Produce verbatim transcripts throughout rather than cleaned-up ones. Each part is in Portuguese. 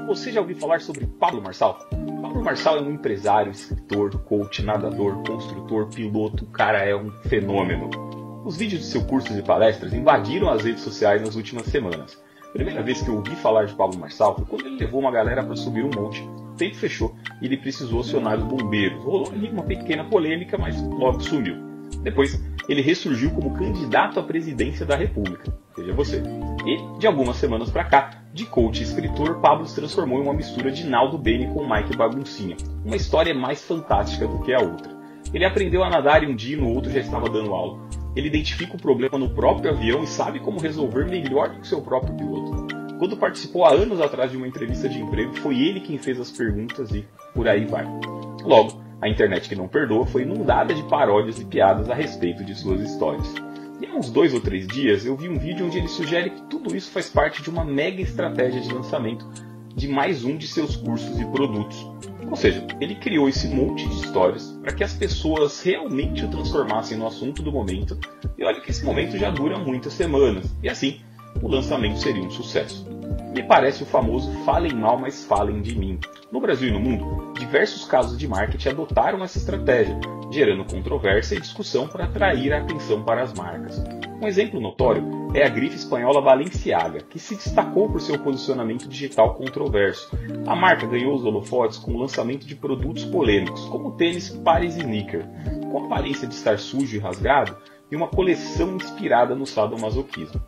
Você já ouviu falar sobre Pablo Marçal? Pablo Marçal é um empresário, escritor, coach, nadador, construtor, piloto. O cara é um fenômeno. Os vídeos de seu curso e palestras invadiram as redes sociais nas últimas semanas. A primeira vez que eu ouvi falar de Pablo Marçal foi quando ele levou uma galera para subir um monte. O tempo fechou e ele precisou acionar os bombeiros. Rolou ali uma pequena polêmica, mas logo sumiu. Depois, ele ressurgiu como candidato à presidência da República. Veja você. E, de algumas semanas pra cá, de coach e escritor, Pablo se transformou em uma mistura de Naldo Bene com Mike Baguncinha. Uma história mais fantástica do que a outra. Ele aprendeu a nadar e um dia e no outro já estava dando aula. Ele identifica o problema no próprio avião e sabe como resolver melhor do que seu próprio piloto. Quando participou há anos atrás de uma entrevista de emprego, foi ele quem fez as perguntas e por aí vai. Logo, a internet que não perdoa foi inundada de paródias e piadas a respeito de suas histórias. E há uns dois ou três dias eu vi um vídeo onde ele sugere que tudo isso faz parte de uma mega estratégia de lançamento de mais um de seus cursos e produtos. Ou seja, ele criou esse monte de histórias para que as pessoas realmente o transformassem no assunto do momento. E olha que esse momento já dura muitas semanas. E assim, o lançamento seria um sucesso. Me parece o famoso falem mal, mas falem de mim. No Brasil e no mundo, diversos casos de marketing adotaram essa estratégia, gerando controvérsia e discussão para atrair a atenção para as marcas. Um exemplo notório é a grife espanhola Balenciaga, que se destacou por seu posicionamento digital controverso. A marca ganhou os holofotes com o lançamento de produtos polêmicos, como o tênis Paris Sneaker, com a aparência de estar sujo e rasgado, e uma coleção inspirada no sadomasoquismo.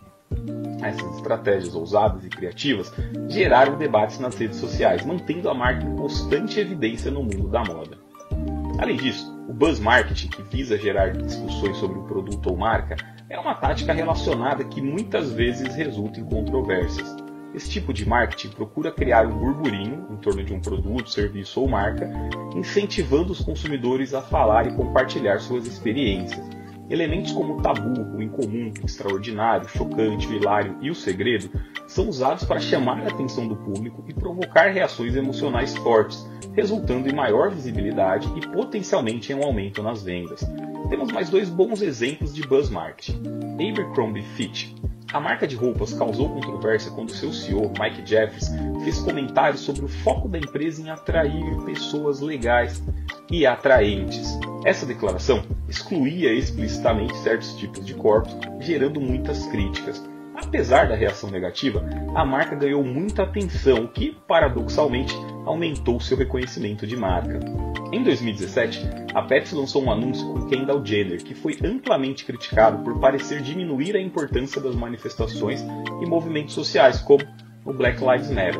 Essas estratégias ousadas e criativas geraram debates nas redes sociais, mantendo a marca em constante evidência no mundo da moda. Além disso, o buzz marketing, que visa gerar discussões sobre um produto ou marca, é uma tática relacionada que muitas vezes resulta em controvérsias. Esse tipo de marketing procura criar um burburinho em torno de um produto, serviço ou marca, incentivando os consumidores a falar e compartilhar suas experiências. Elementos como o tabu, o incomum, o extraordinário, o chocante, o hilário e o segredo são usados para chamar a atenção do público e provocar reações emocionais fortes, resultando em maior visibilidade e potencialmente em um aumento nas vendas. Temos mais dois bons exemplos de buzz marketing. Abercrombie Fitch. A marca de roupas causou controvérsia quando seu C E O, Mike Jeffries, fez comentários sobre o foco da empresa em atrair pessoas legais e atraentes. Essa declaração excluía explicitamente certos tipos de corpos, gerando muitas críticas. Apesar da reação negativa, a marca ganhou muita atenção, o que, paradoxalmente, aumentou seu reconhecimento de marca. Em dois mil e dezessete, a Pepsi lançou um anúncio com Kendall Jenner, que foi amplamente criticado por parecer diminuir a importância das manifestações e movimentos sociais, como o Black Lives Matter.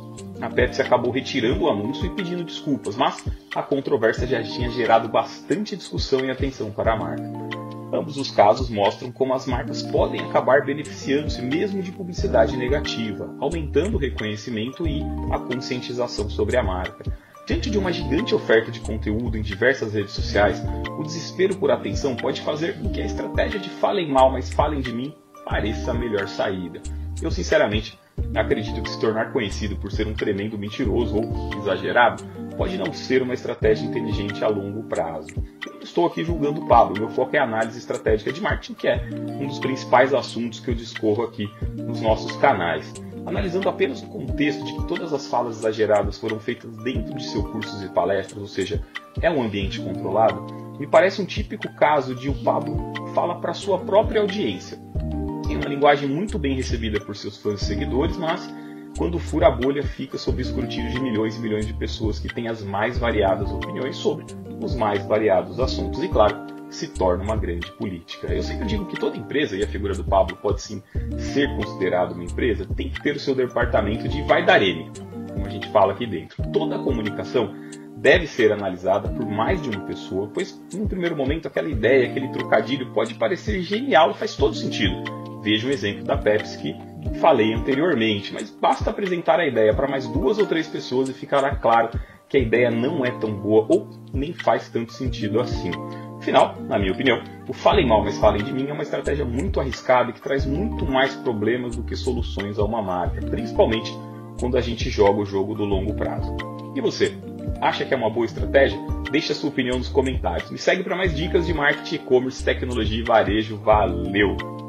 A Pepsi acabou retirando o anúncio e pedindo desculpas, mas a controvérsia já tinha gerado bastante discussão e atenção para a marca. Ambos os casos mostram como as marcas podem acabar beneficiando-se mesmo de publicidade negativa, aumentando o reconhecimento e a conscientização sobre a marca. Diante de uma gigante oferta de conteúdo em diversas redes sociais, o desespero por atenção pode fazer com que a estratégia de falem mal, mas falem de mim pareça a melhor saída. Eu, sinceramente, acredito que se tornar conhecido por ser um tremendo mentiroso ou exagerado pode não ser uma estratégia inteligente a longo prazo. Eu não estou aqui julgando o Pablo, meu foco é a análise estratégica de marketing, que é um dos principais assuntos que eu discorro aqui nos nossos canais. Analisando apenas o contexto de que todas as falas exageradas foram feitas dentro de seus cursos e palestras, ou seja, é um ambiente controlado, me parece um típico caso de o Pablo fala para sua própria audiência. Tem uma linguagem muito bem recebida por seus fãs e seguidores, mas quando fura a bolha fica sob escrutínio de milhões e milhões de pessoas que têm as mais variadas opiniões sobre os mais variados assuntos. E claro, se torna uma grande política. Eu sempre digo que toda empresa, e a figura do Pablo pode sim ser considerada uma empresa, tem que ter o seu departamento de vai dar ele, como a gente fala aqui dentro. Toda a comunicação deve ser analisada por mais de uma pessoa, pois, num primeiro momento, aquela ideia, aquele trocadilho pode parecer genial e faz todo sentido. Veja o exemplo da Pepsi que falei anteriormente, mas basta apresentar a ideia para mais duas ou três pessoas e ficará claro que a ideia não é tão boa ou nem faz tanto sentido assim. Afinal, na minha opinião, o falem mal, mas falem de mim é uma estratégia muito arriscada e que traz muito mais problemas do que soluções a uma marca, principalmente quando a gente joga o jogo do longo prazo. E você, acha que é uma boa estratégia? Deixe a sua opinião nos comentários. Me segue para mais dicas de marketing, e-commerce, tecnologia e varejo. Valeu!